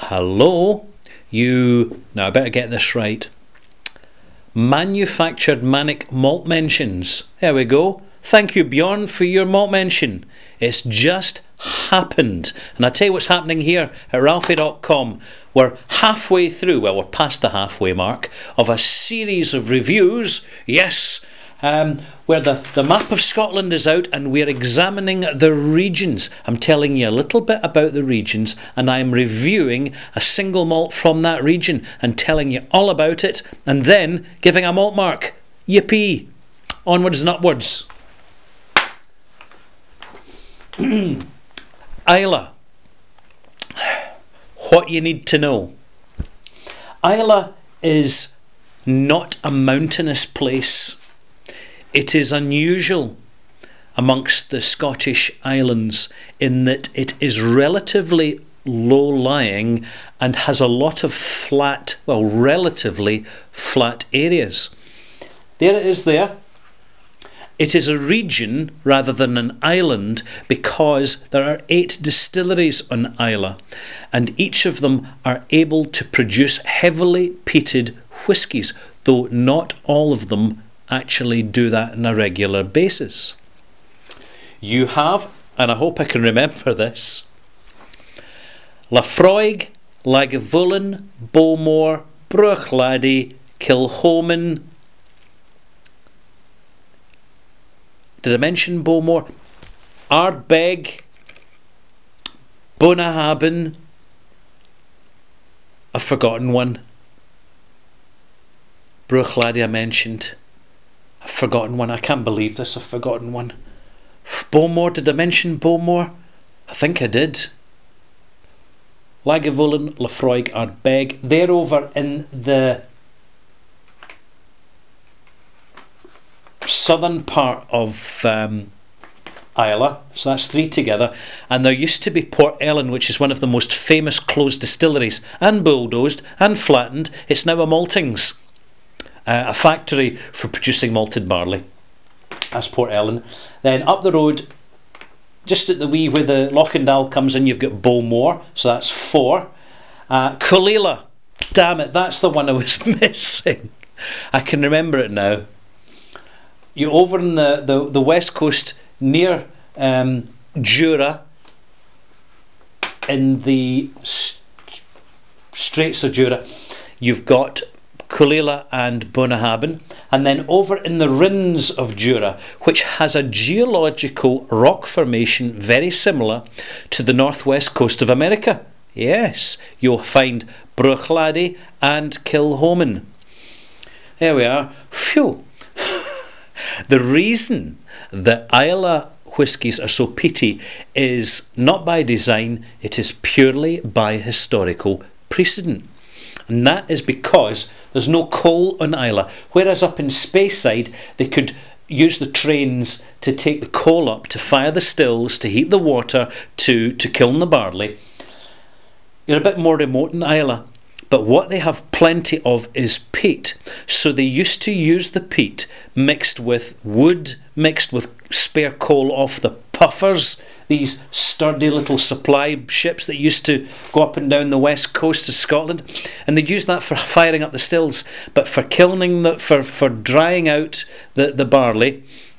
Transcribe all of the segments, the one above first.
Hello, you, now I better get this right, manufactured manic malt mentions. There we go. Thank you, Bjorn, for your malt mention. It's just happened. And I tell you what's happening here at ralphie.com. We're halfway through, well, we're past the halfway mark, of a series of reviews, yes, where the map of Scotland is out and we're examining the regions. I'm telling you a little bit about the regions and I'm reviewing a single malt from that region and telling you all about it and then giving a malt mark. Yippee! Onwards and upwards. Islay. What you need to know. Islay is not a mountainous place. It is unusual amongst the Scottish islands in that it is relatively low-lying and has a lot of flat, well, relatively flat areas. There it is there. It is a region rather than an island because there are 8 distilleries on Islay and each of them are able to produce heavily peated whiskies, though not all of them actually do that on a regular basis. You have, and I hope I can remember this, Laphroaig, Lagavulin, Bowmore, Bruichladdich, Kilchoman. Did I mention Bowmore? Ardbeg, Bunnahabhain. I've forgotten one. Bruichladdich I mentioned. I've forgotten one. I can't believe this. I've forgotten one. Bowmore. Did I mention Bowmore? I think I did. Lagavulin, Laphroaig, Ardbeg. They're over in the southern part of Islay, so that's 3 together, and there used to be Port Ellen, which is one of the most famous closed distilleries, and bulldozed and flattened. It's now a maltings, a factory for producing malted barley. That's Port Ellen. Then up the road, just at the wee where the Lochendal comes in, you've got Bowmore, so that's 4. Coolilla, damn it, that's the one I was missing. I can remember it now. You're over in the west coast near Jura, in the Straits of Jura. You've got Coolilla and Bunnahabhain, and then over in the Rins of Jura, which has a geological rock formation very similar to the northwest coast of America. Yes, you'll find Bruichladdich and Kilchoman. There we are. Phew. The reason that Islay whiskies are so peaty is not by design, it is purely by historical precedent. And that is because there's no coal on Islay, whereas up in Speyside they could use the trains to take the coal up to fire the stills, to heat the water, to kiln the barley. You're a bit more remote in Islay. But what they have plenty of is peat. So they used to use the peat mixed with wood, mixed with spare coal off the puffers, these sturdy little supply ships that used to go up and down the west coast of Scotland. And they'd use that for firing up the stills. But for kilning, for drying out the barley,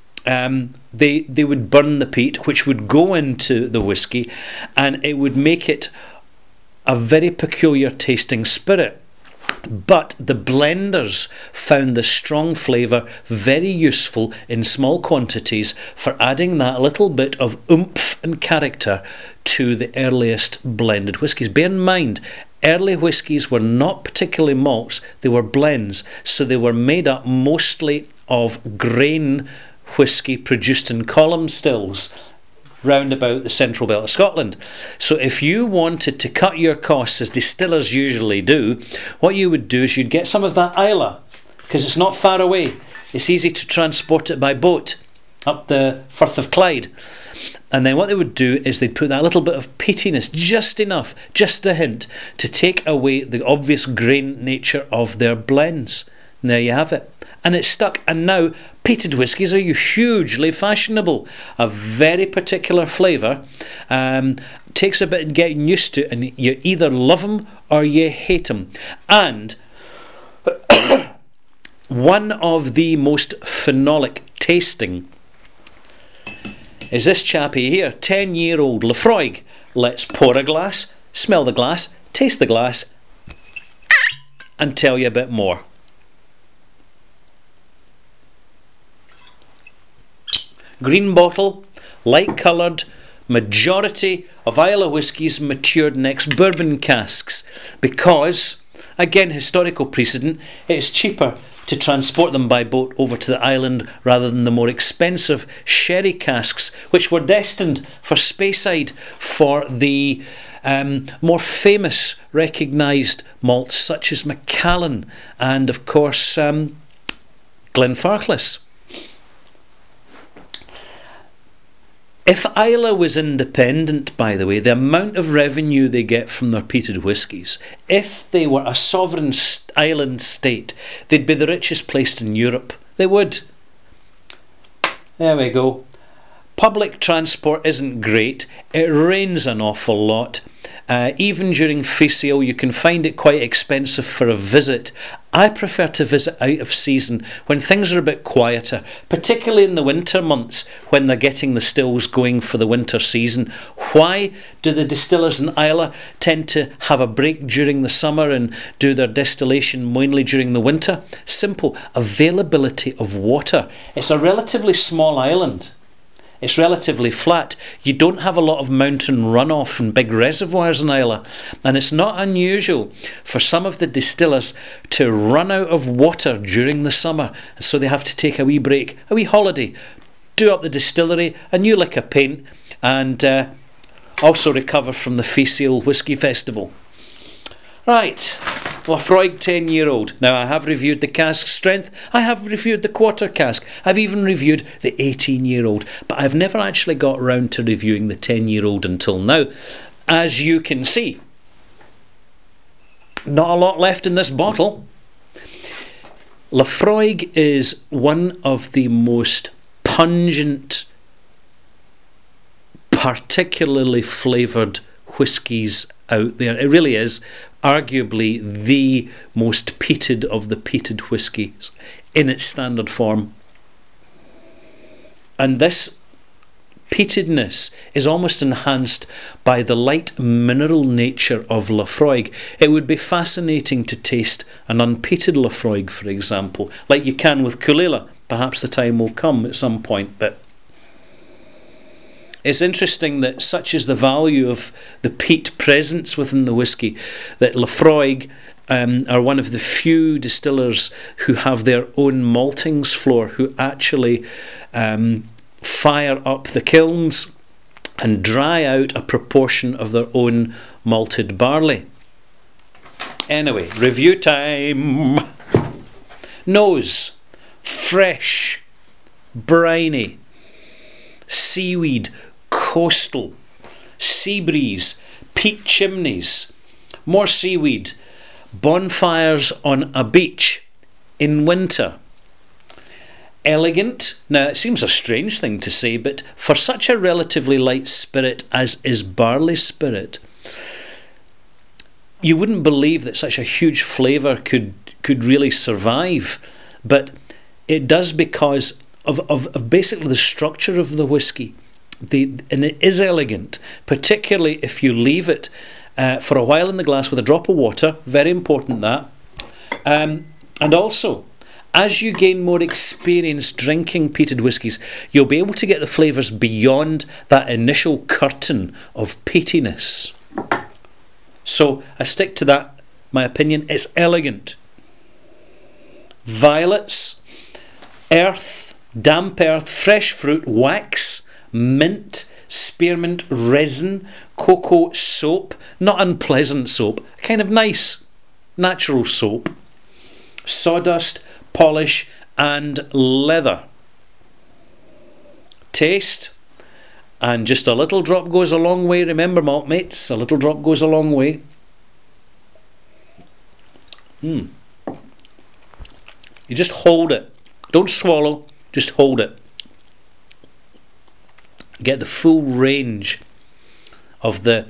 they would burn the peat, which would go into the whisky, and it would make it a very peculiar tasting spirit. But the blenders found the strong flavour very useful in small quantities for adding that little bit of oomph and character to the earliest blended whiskies. Bear in mind, early whiskies were not particularly malts, they were blends, so they were made up mostly of grain whisky produced in column stills round about the central belt of Scotland. So if you wanted to cut your costs, as distillers usually do, what you would do is you'd get some of that Islay, because it's not far away. It's easy to transport it by boat up the Firth of Clyde. And then what they would do is they'd put that little bit of peatiness, just enough, just a hint, to take away the obvious grain nature of their blends. There you have it. And it's stuck. And now peated whiskies are hugely fashionable. A very particular flavour. Takes a bit of getting used to, and you either love them or you hate them. And one of the most phenolic tasting is this chappie here, 10-year-old Laphroaig. Let's pour a glass, smell the glass, taste the glass, and tell you a bit more. Green bottle, light coloured. Majority of Islay whiskies matured in ex-bourbon casks because, again, historical precedent, it's cheaper to transport them by boat over to the island rather than the more expensive sherry casks, which were destined for Speyside for the more famous recognised malts such as Macallan and, of course, Glenfarclas. If Islay was independent, by the way, the amount of revenue they get from their peated whiskies, if they were a sovereign island state, they'd be the richest place in Europe. They would. There we go. Public transport isn't great. It rains an awful lot. Even during Fesio, you can find it quite expensive for a visit. I prefer to visit out of season when things are a bit quieter, particularly in the winter months when they're getting the stills going for the winter season. Why do the distillers in Islay tend to have a break during the summer and do their distillation mainly during the winter? Simple, availability of water. It's a relatively small island. It's relatively flat. You don't have a lot of mountain runoff and big reservoirs in Islay, and it's not unusual for some of the distillers to run out of water during the summer, so they have to take a wee break, a wee holiday, do up the distillery, a new lick of paint, and also recover from the Fesio Whisky Festival. Right, Laphroaig 10-year-old. Now, I have reviewed the cask strength, I have reviewed the quarter cask, I've even reviewed the 18-year-old, but I've never actually got round to reviewing the 10-year-old until now. As you can see, not a lot left in this bottle. Laphroaig is one of the most pungent, particularly flavoured whiskies out there. It really is arguably the most peated of the peated whiskies in its standard form. And this peatedness is almost enhanced by the light mineral nature of Laphroaig. It would be fascinating to taste an unpeated Laphroaig, for example, like you can with Caol Ila. Perhaps the time will come at some point, but it's interesting that such is the value of the peat presence within the whisky that Laphroaig are one of the few distillers who have their own maltings floor, who actually fire up the kilns and dry out a proportion of their own malted barley. Anyway, review time. Nose, fresh, briny, seaweed, coastal, sea breeze, peat chimneys, more seaweed, bonfires on a beach in winter. Elegant. Now, it seems a strange thing to say, but for such a relatively light spirit as is barley spirit, you wouldn't believe that such a huge flavour could really survive, but it does because of basically the structure of the whisky. And it is elegant, particularly if you leave it for a while in the glass with a drop of water. Very important, that. And also, as you gain more experience drinking peated whiskies, you'll be able to get the flavours beyond that initial curtain of peatiness. So I stick to that. My opinion, it's elegant. Violets, earth, damp earth, fresh fruit, wax, mint, spearmint, resin, cocoa soap, not unpleasant soap, kind of nice, natural soap, sawdust, polish, and leather. Taste, and just a little drop goes a long way. Remember, malt mates, a little drop goes a long way. You just hold it. Don't swallow, just hold it. Get the full range of the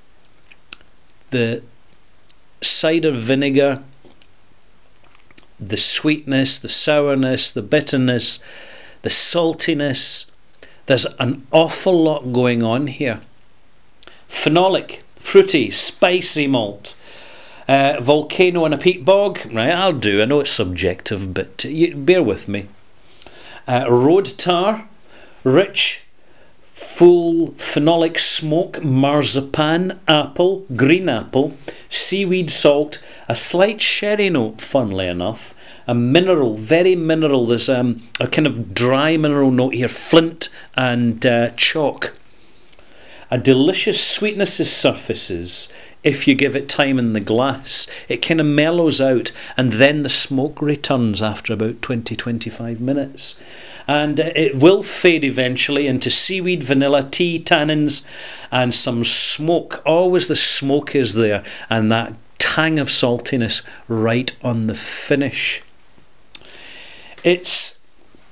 cider vinegar, the sweetness, the sourness, the bitterness, the saltiness. There's an awful lot going on here. Phenolic, fruity, spicy malt. Volcano and a peat bog. Right, I'll do. I know it's subjective, but bear with me. Road tar, rich, full phenolic smoke, marzipan, apple, green apple, seaweed salt, a slight sherry note, funnily enough, a mineral, very mineral. There's a kind of dry mineral note here, flint and chalk. A delicious sweetness surfaces if you give it time in the glass. It kind of mellows out, and then the smoke returns after about 20-25 minutes. And it will fade eventually into seaweed, vanilla, tea, tannins, and some smoke. Always the smoke is there, and that tang of saltiness right on the finish. It's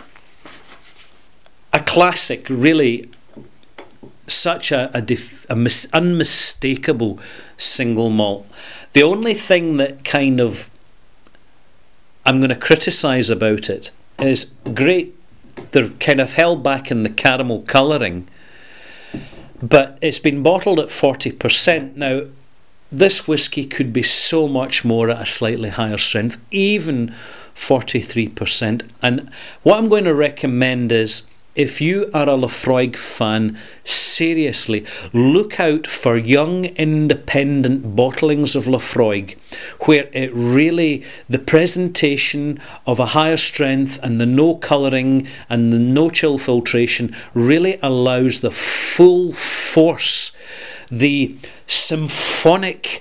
a classic, really. Such a unmistakable single malt. The only thing that kind of I'm going to criticise about it is, great, they're kind of held back in the caramel colouring, but it's been bottled at 40%. Now, this whisky could be so much more at a slightly higher strength, even 43%. And what I'm going to recommend is, if you are a Laphroaig fan, seriously, look out for young independent bottlings of Laphroaig, where it really, the presentation of a higher strength and the no colouring and the no chill filtration really allows the full force, the symphonic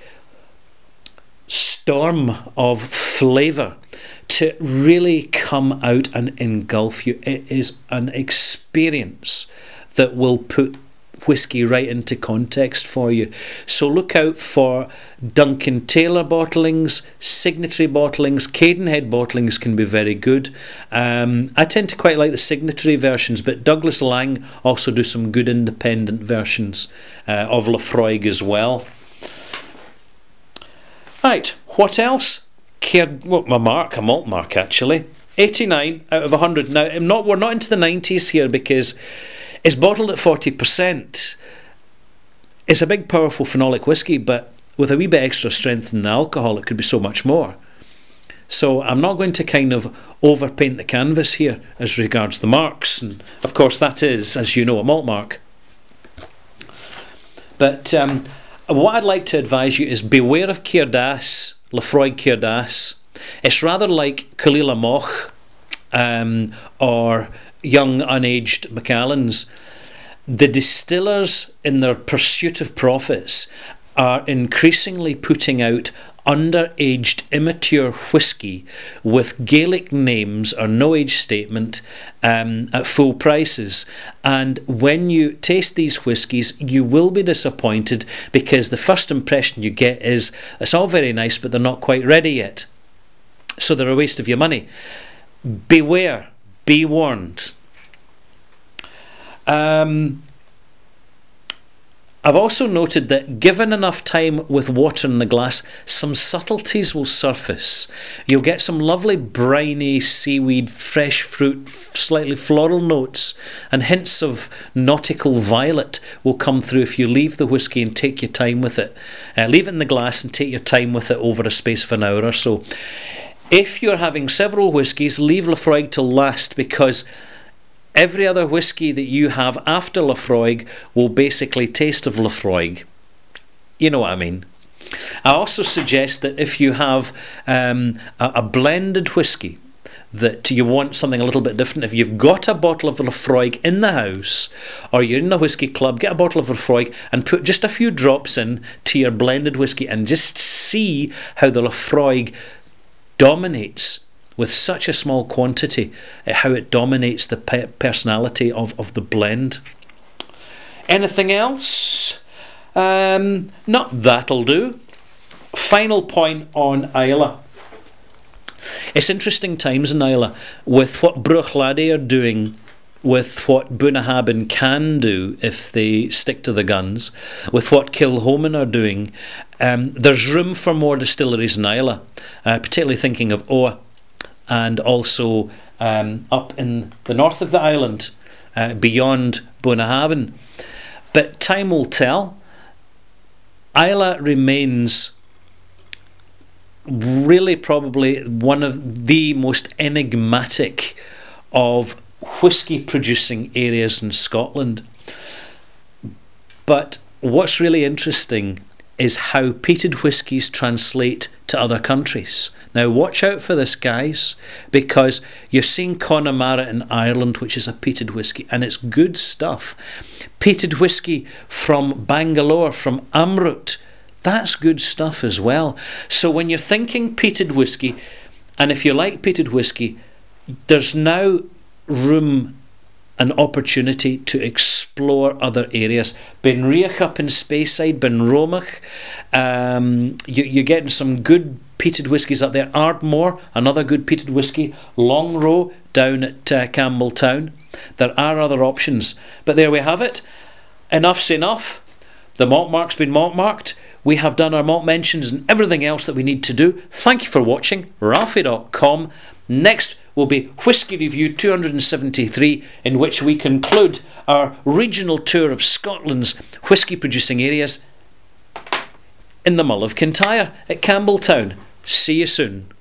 storm of flavour to really come out and engulf you. It is an experience that will put whisky right into context for you. So look out for Duncan Taylor bottlings, Signatory bottlings. Cadenhead bottlings can be very good. I tend to quite like the Signatory versions, but Douglas Lang also do some good independent versions of Laphroaig as well. Right, what else? Well, a malt mark actually. 89 out of 100. Now, we're not into the 90s here, because it's bottled at 40%. It's a big, powerful phenolic whisky, but with a wee bit extra strength in the alcohol, it could be so much more. So I'm not going to kind of overpaint the canvas here as regards the marks. And of course, that is, as you know, a malt mark. But what I'd like to advise you is beware of Cierdas, Laphroaig Cierdas. It's rather like Caoilí Moch or young unaged Macallans. The distillers, in their pursuit of profits, are increasingly putting out underaged immature whisky with Gaelic names or no age statement at full prices. And when you taste these whiskies, you will be disappointed, because the first impression you get is it's all very nice, but they're not quite ready yet, so they're a waste of your money. Beware, be warned. I've also noted that given enough time with water in the glass, some subtleties will surface. You'll get some lovely briny seaweed, fresh fruit, slightly floral notes, and hints of nautical violet will come through if you leave the whisky and take your time with it. Leave it in the glass and take your time with it over a space of an hour or so. If you're having several whiskies, leave Laphroaig till last, because every other whisky that you have after Laphroaig will basically taste of Laphroaig. You know what I mean. I also suggest that if you have a blended whisky, that you want something a little bit different, if you've got a bottle of Laphroaig in the house, or you're in a whisky club, get a bottle of Laphroaig and put just a few drops in to your blended whisky, and just see how the Laphroaig dominates with such a small quantity, how it dominates the personality of the blend. Anything else? Not that'll do. Final point on Islay. It's interesting times in Islay with what Bruichladdich are doing, with what Bunnahabhain can do if they stick to the guns, with what Kilhoman are doing. There's room for more distilleries in Islay, particularly thinking of Oa, and also up in the north of the island, beyond Bunnahabhain. But time will tell. Islay remains really probably one of the most enigmatic of whisky producing areas in Scotland. But what's really interesting is how peated whiskies translate to other countries. Now watch out for this, guys, because you're seeing Connemara in Ireland, which is a peated whisky, and it's good stuff. Peated whisky from Bangalore, from Amrut, that's good stuff as well. So when you're thinking peated whisky, and if you like peated whisky, there's now room and opportunity to explore other areas. Benriach up in Speyside, Benromach, you're getting some good peated whiskies up there. Ardmore, another good peated whisky. Longrow down at Campbelltown. There are other options, but there we have it. Enough's enough. The malt mark's been malt marked. We have done our malt mentions and everything else that we need to do. Thank you for watching. Ralphie.com. Next will be Whisky Review 273, in which we conclude our regional tour of Scotland's whisky producing areas in the Mull of Kintyre at Campbelltown. See you soon.